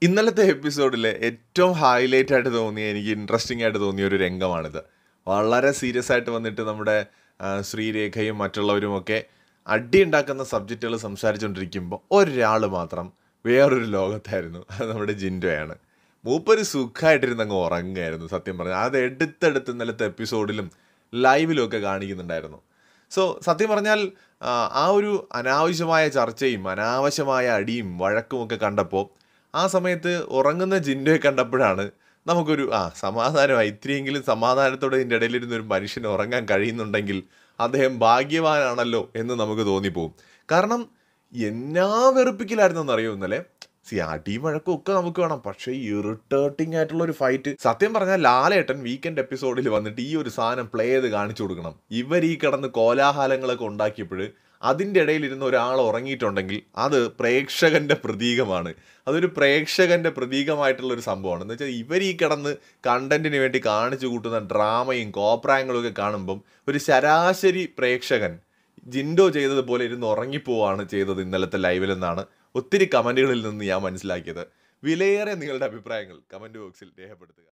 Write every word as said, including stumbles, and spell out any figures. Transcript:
ഇന്നലത്തെ എപ്പിസോഡിലെ ഏറ്റവും ഹൈലൈറ്റ് ആയിട്ട് തോന്നിയ എനിക്ക് ഇൻട്രസ്റ്റിംഗ് ആയിട്ട് തോന്നിയ ഒരു രംഗമാണിത്. വളരെ സീരിയസ് ആയിട്ട് വന്നിട്ട് നമ്മുടെ ആ, ശ്രീരേഖയും മറ്റുള്ളവരുമൊക്കെ അടിയുണ്ടാക്കുന്ന സബ്ജക്റ്റുകൾ സംസാരിച്ചുകൊണ്ടിരിക്കുമ്പോൾ ഒരാൾ മാത്രം വേറൊരു ലോകത്തായിരുന്നു. അത് നമ്മുടെ ജിൻഡോയാണ്. മൂപ്പര് സുഖമായിട്ടിരുന്ന് അങ്ങ് ഉറങ്ങുകയായിരുന്നു. സത്യം പറഞ്ഞാൽ അത് എടുത്തെടുത്ത് ഇന്നലത്തെ എപ്പിസോഡിലും ലൈവിലും ഒക്കെ കാണിക്കുന്നുണ്ടായിരുന്നു. സോ സത്യം പറഞ്ഞാൽ ആ ആ ഒരു അനാവശ്യമായ ചർച്ചയും അനാവശ്യമായ അടിയും വഴക്കുമൊക്കെ കണ്ടപ്പോൾ ആ സമയത്ത് ഉറങ്ങുന്ന ജിൻഡോയെ കണ്ടപ്പോഴാണ് നമുക്കൊരു ആ സമാധാനമായി, ഇത്തിരിയെങ്കിലും സമാധാനത്തോടെ ഇതിൻ്റെ ഇടയിലിരുന്ന ഒരു മനുഷ്യന് ഉറങ്ങാൻ കഴിയുന്നുണ്ടെങ്കിൽ അദ്ദേഹം ഭാഗ്യവാനാണല്ലോ എന്ന് നമുക്ക് തോന്നിപ്പോവും. കാരണം എന്നാ വെറുപ്പിക്കലായിരുന്നു എന്നറിയോ ഇന്നലെ. സി അടിയും വഴക്കും ഒക്കെ നമുക്ക് വേണം, പക്ഷേ ഇറിറ്റേറ്റിംഗ് ആയിട്ടുള്ള ഒരു ഫൈറ്റ്. സത്യം പറഞ്ഞാൽ ലാലേട്ടൻ വീക്കെൻഡ് എപ്പിസോഡിൽ വന്നിട്ട് ഈ ഒരു സാധനം പ്ലേ ചെയ്ത് കാണിച്ചു കൊടുക്കണം. ഇവർ ഈ കിടന്ന് കോലാഹലങ്ങളൊക്കെ ഉണ്ടാക്കിയപ്പോൾ അതിൻ്റെ ഇടയിലിരുന്ന് ഒരാൾ ഉറങ്ങിയിട്ടുണ്ടെങ്കിൽ അത് പ്രേക്ഷകൻ്റെ പ്രതീകമാണ്. അതൊരു പ്രേക്ഷകൻ്റെ പ്രതീകമായിട്ടുള്ള ഒരു സംഭവമാണ്. എന്ന് വെച്ചാൽ ഇവർ ഈ കിടന്ന് കണ്ടന്റിന് വേണ്ടി കാണിച്ചു കൂട്ടുന്ന ഡ്രാമയും കോപ്രായങ്ങളും ഒക്കെ കാണുമ്പം ഒരു ശരാശരി പ്രേക്ഷകൻ ജിൻഡോ ചെയ്തതുപോലെ ഇരുന്ന് ഉറങ്ങിപ്പോവാണ് ചെയ്തത് ഇന്നലത്തെ ലൈവിലെന്നാണ് ഒത്തിരി കമൻറ്റുകളിൽ നിന്ന് ഞാൻ മനസ്സിലാക്കിയത്. വിലയേറെ നിങ്ങളുടെ അഭിപ്രായങ്ങൾ കമൻറ്റ് ബോക്സിൽ രേഖപ്പെടുത്തുക.